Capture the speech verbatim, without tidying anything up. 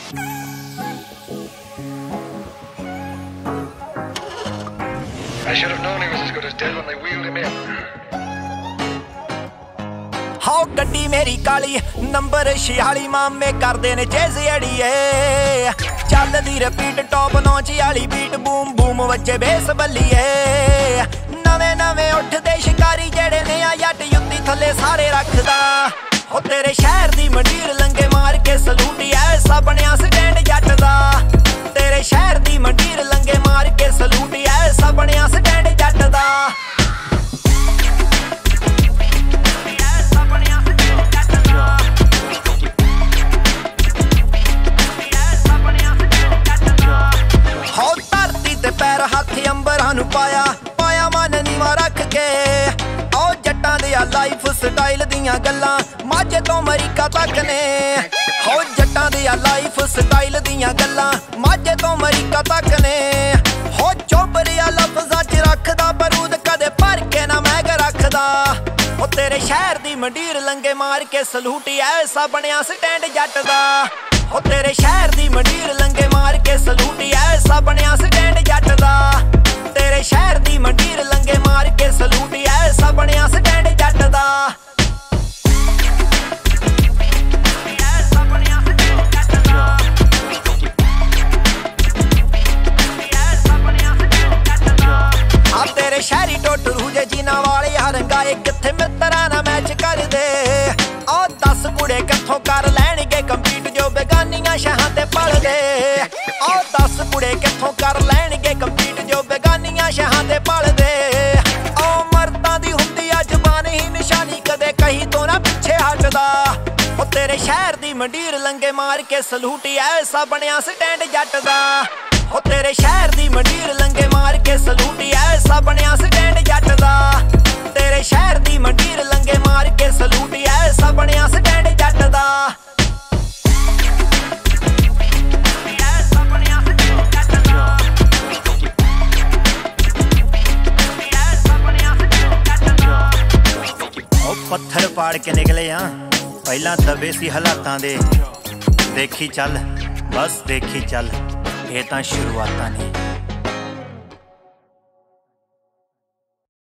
I should have known he was as good as dead when they wheeled him in. हाओ गड्डी मेरी काली number छियाली मामे करदे ने चेज़ अड़िए चलदी रिपीट टॉप नौ छियाली बीट बूम बूम वज्जे बेस बल्लिए नवे नवे उठदे शिकारी जेड़े ने आ जट युद्धी थले सारे रखदा हो तेरे शहर दी मंडीर लंगे मार के सलूटी ऐसा बनिया स्टैंड जट दा तेरे शहर दी मंडीर लंगे मार के सलूटी ऐसा बनिया स्टैंड जट दा पाया पाया मन नीवा रख के ओ जट्टां दे लाइफ स्टाइल दियां गल्लां माझे तो अमरीका तक ने हो जट्टां दे लाइफ स्टाइल दियां गल्लां माझे तो अमरीका तक ने हो चोबरिया लफ्जां च रखदा बरूद कदे भर के ना मैग रखदा हो तेरे शहर दी मंडीर लंगे मार के सलूटी ऐसा बनिया स्टैंड जट दा हो तेरे शहर दी मंडीर लंगे मार के सलूटी ऐसा बनिया स्टैंड जट दा तेरे शहर दी मंडीर लंगे मार के सलूटी ऐसा बनिया स्टैंड जट दा तेरे शहरी टोटरू जे जिन्हां वाले हरंगाए किथे मित्तरां ना मैच कर दे ओ दस कुड़े किथों कर लैणगे कंपीट जो बेगानियां शहां ते पल दे ओ दस कुड़े किथों कर लैणगे कंपीट जो बेगानियां शहां ते पल दे ओ मर्दां दी हुंदी आ जुबान ही निशानी कदे कहीं तो ना पिछे हटदा ओ तेरे शहर दी मंडीर लंगे मार के सलूटी ऐसा बनिया स्टैंड जट दा हो तेरे शहर दी मंडीर लंगे मार के सलूटी ऐसा बनिया स्टैंड जट दा तेरे शहर दी मंडीर लंगे मार के सलूटी ऐसा बनिया स्टैंड जट दा पत्थर पाड़ के निकले हाँ पहला दबे सी हालातां दे देखी चल बस देखी चल ये तां शुरुआतां ने।